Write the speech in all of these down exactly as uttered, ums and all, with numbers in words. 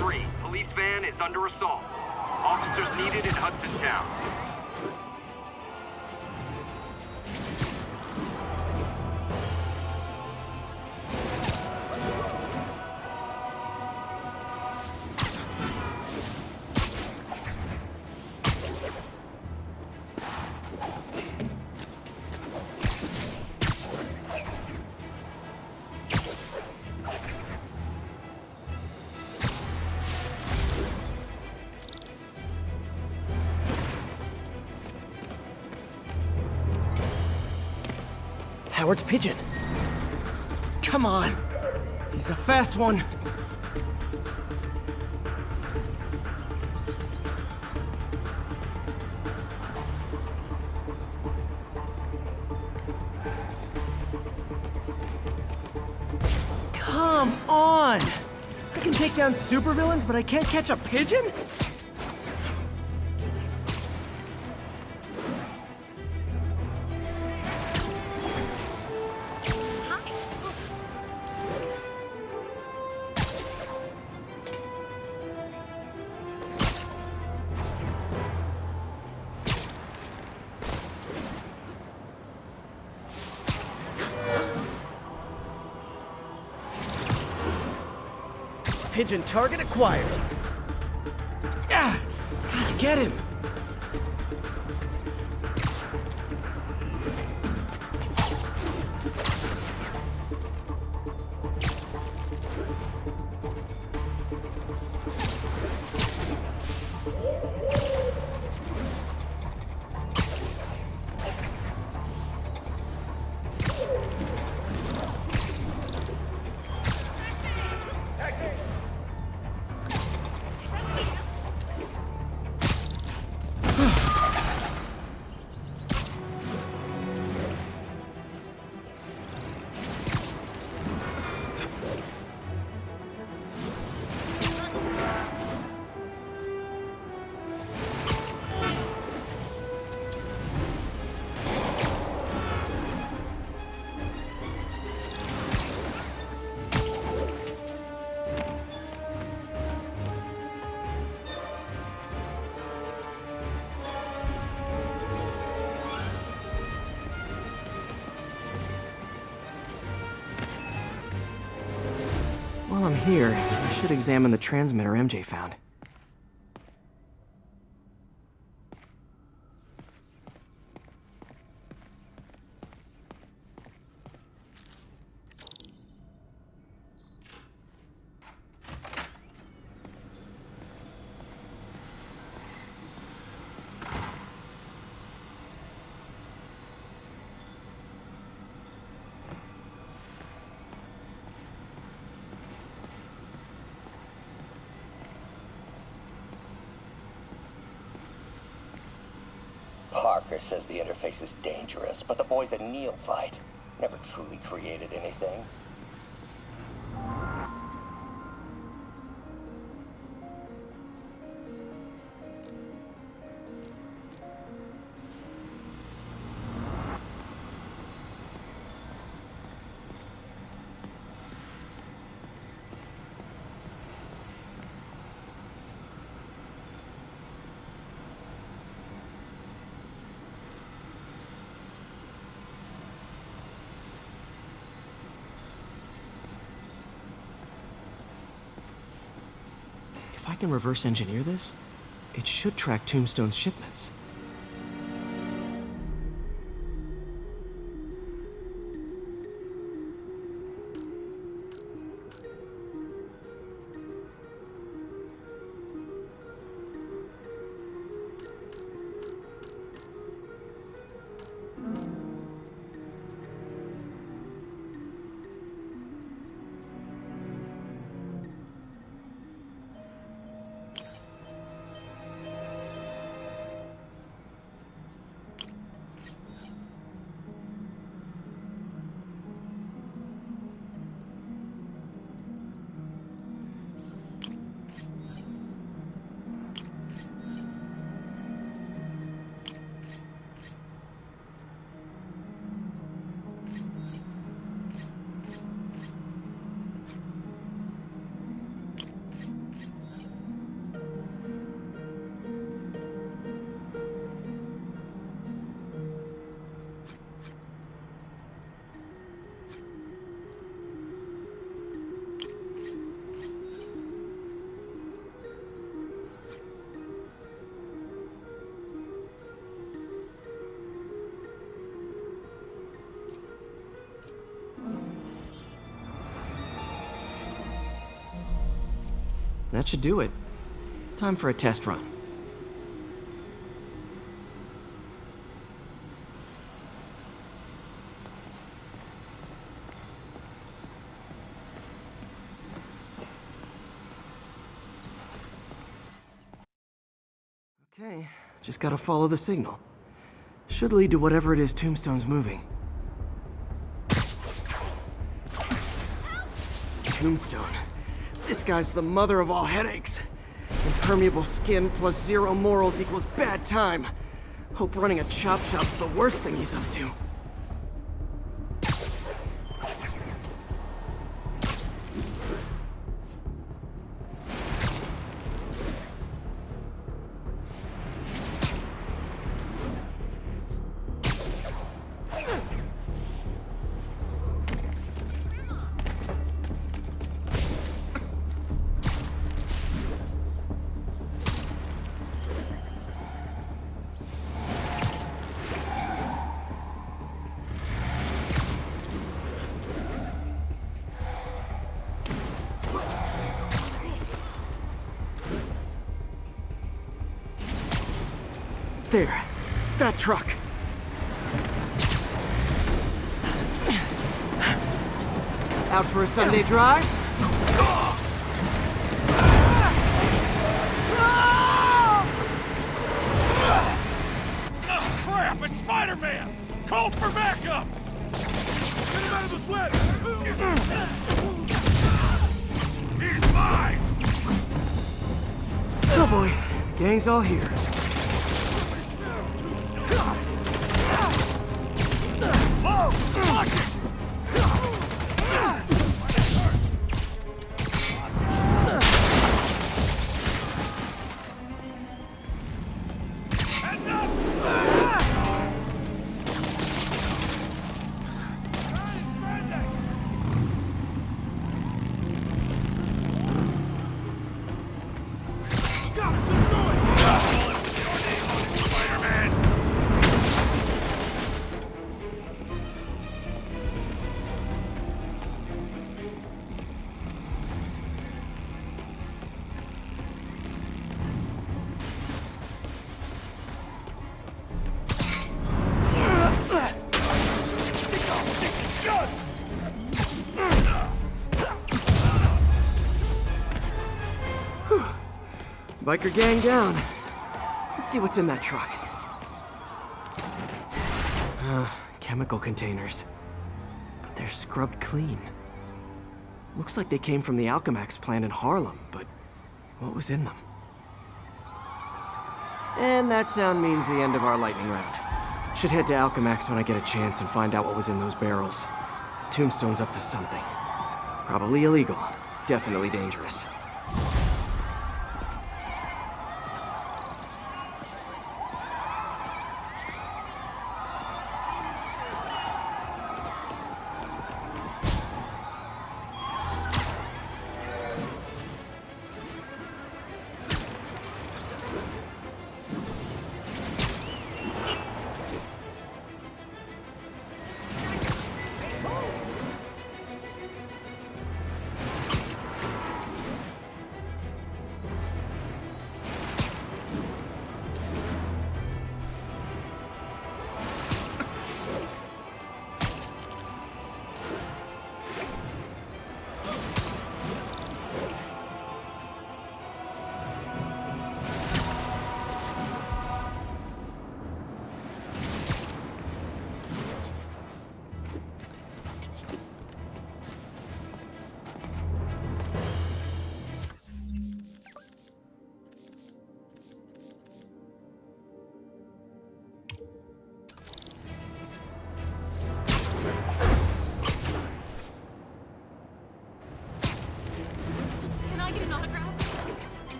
three. Police van is under assault. Officers needed in Hudson Town. Howard's pigeon. Come on. He's a fast one. Come on! I can take down supervillains, but I can't catch a pigeon? Pigeon target acquired. Ah, gotta get him. While I'm here, I should examine the transmitter M J found. Parker says the interface is dangerous, but the boy's a neophyte. Never truly created anything. If I can reverse engineer this, it should track Tombstone's shipments. That should do it. Time for a test run. Okay, just gotta follow the signal. Should lead to whatever it is Tombstone's moving. Tombstone. This guy's the mother of all headaches. Impermeable skin plus zero morals equals bad time. Hope running a chop shop's the worst thing he's up to. There. That truck. Out for a Sunday drive? Oh, crap! It's Spider-Man! Call for backup! Get him out of the sweat! He's mine! Oh boy. Gang's all here. Biker gang down. Let's see what's in that truck. Uh, chemical containers. But they're scrubbed clean. Looks like they came from the Alchemax plant in Harlem, but what was in them? And that sound means the end of our lightning round. Should head to Alchemax when I get a chance and find out what was in those barrels. Tombstone's up to something. Probably illegal. Definitely dangerous.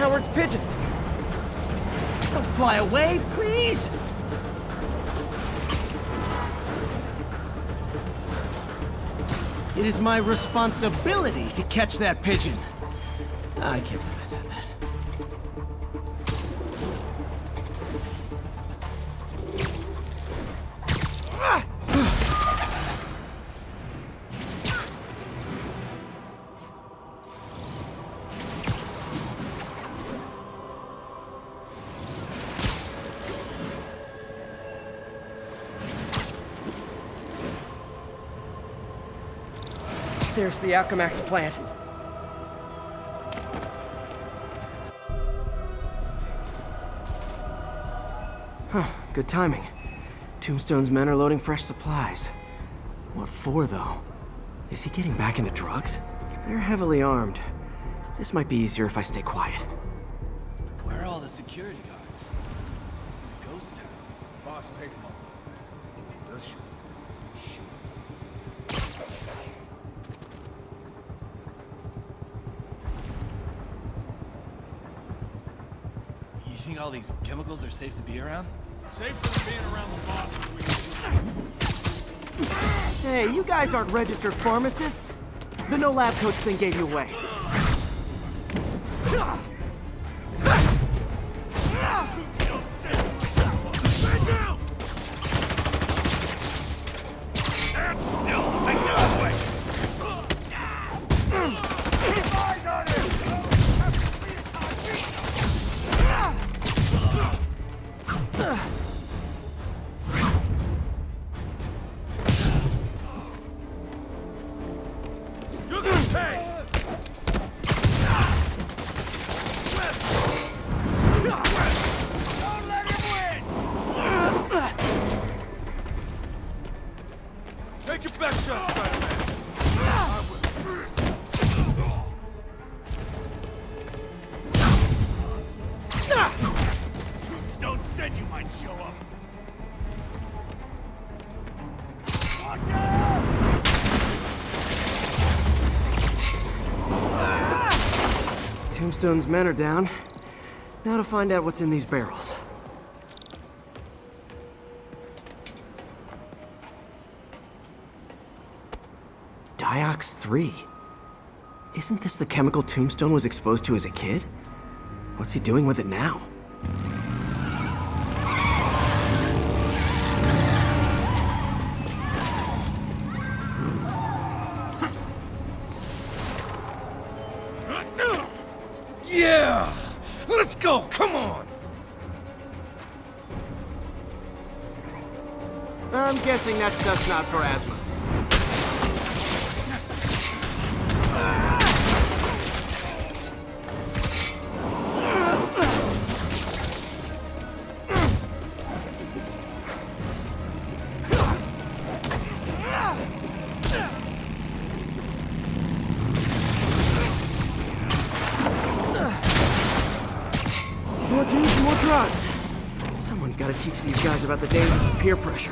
Howard's pigeons. Don't fly away, please! It is my responsibility to catch that pigeon. I can't believe I said that. There's the Alchemax plant. Huh, good timing. Tombstone's men are loading fresh supplies. What for, though? Is he getting back into drugs? They're heavily armed. This might be easier if I stay quiet. Where are all the security guards? This is a ghost town. Boss paid him off. Does shoot. Shoot. You think all these chemicals are safe to be around? Safer than being around the boss. Hey, you guys aren't registered pharmacists. The no lab coats thing gave you away. Take your best shot, Spider-Man. Tombstone said you might show up. Watch out! Tombstone's men are down. Now to find out what's in these barrels. Diox three. Isn't this the chemical Tombstone was exposed to as a kid? What's he doing with it now? Yeah! Let's go! Come on! I'm guessing that stuff's not for asthma. More dudes, more drugs. Someone's got to teach these guys about the dangers of peer pressure.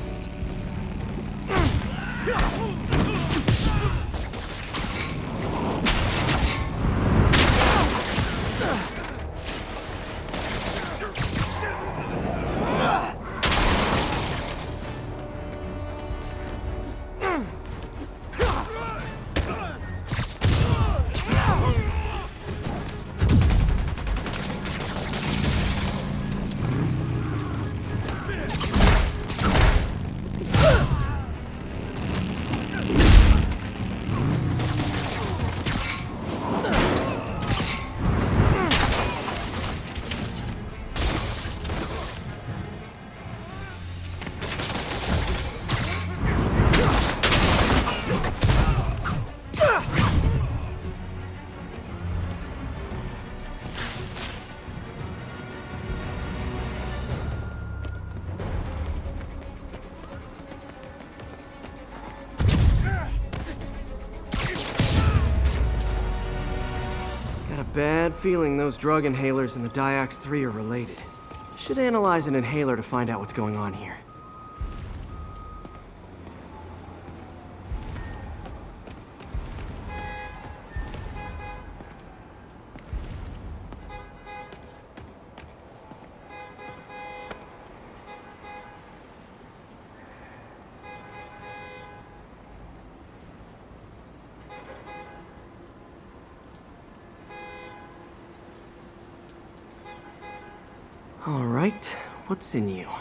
Bad feeling those drug inhalers and the Diox three are related. Should analyze an inhaler to find out what's going on here. All right, what's in you?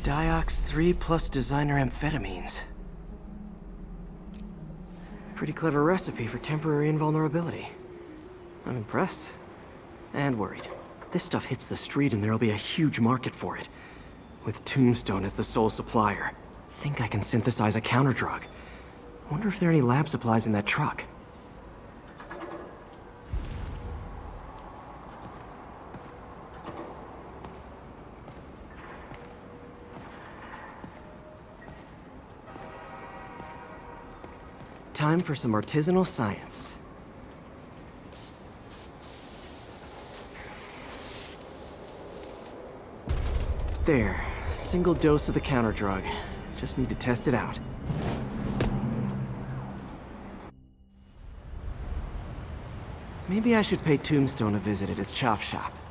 Diox three plus designer amphetamines. Pretty clever recipe for temporary invulnerability. I'm impressed. And worried. This stuff hits the street and there'll be a huge market for it. With Tombstone as the sole supplier. Think I can synthesize a counterdrug. Wonder if there are any lab supplies in that truck. Time for some artisanal science. There, single dose of the counterdrug. Just need to test it out. Maybe I should pay Tombstone a visit at his chop shop.